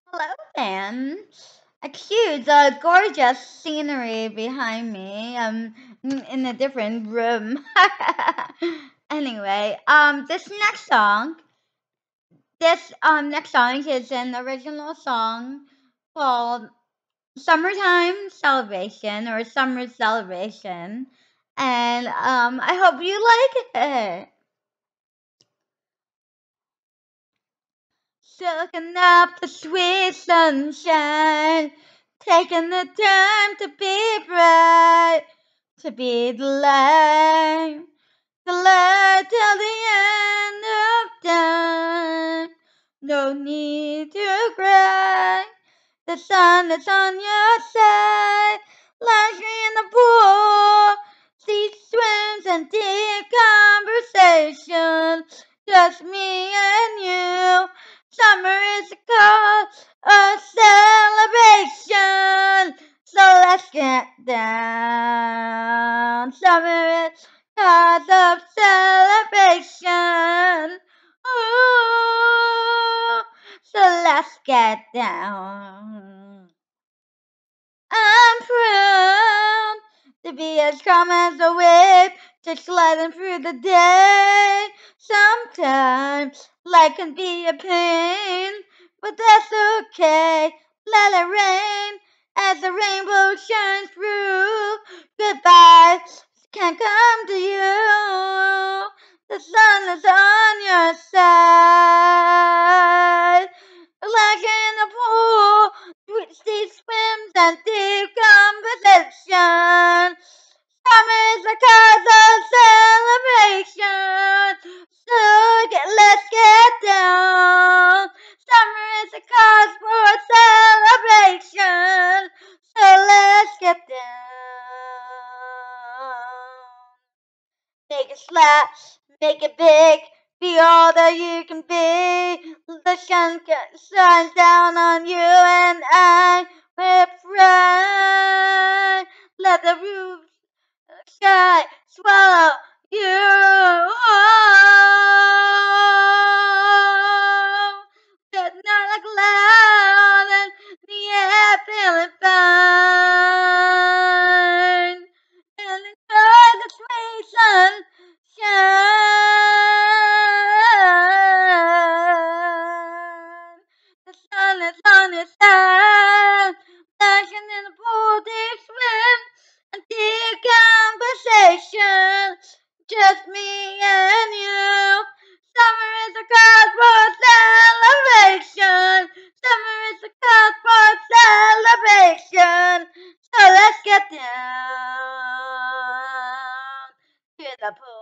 Hello, fans. Excuse the gorgeous scenery behind me. In a different room. Anyway, this next song is an original song called "Summertime Celebration" or "Summer Celebration," and I hope you like it. Soaking up the sweet sunshine, taking the time to be bright, to be the light till the end of time. No need to cry, the sun is on your side, laundry in the pool, sea swims and deep conversation, just me and you. Summer is a cause of celebration, so let's get down. Summer is cause of celebration. Ooh, so let's get down. I'm proud to be as calm as a wave, just gliding through the day. Sometimes life can be a pain, but that's okay. Let it rain as the rainbow shines through. Goodbye can come to you. The sun is on your side. Like in a pool, twisty swims and deep conversation. Summer is a cause of celebration. So let's get down. Summer is a cause for celebration. So let's get down. Make it slap, make it big, be all that you can be. The sun shines down on you and I with pride. Let the roof sky swallow you. But not a cloud and the air feeling fine. And enjoy the sweet sunshine. The sun is on your side, flashing in the pool, deep swim and deep conversation. Just me and you. Summer is a cause for celebration. Summer is a cause for celebration. So let's get down to the pool.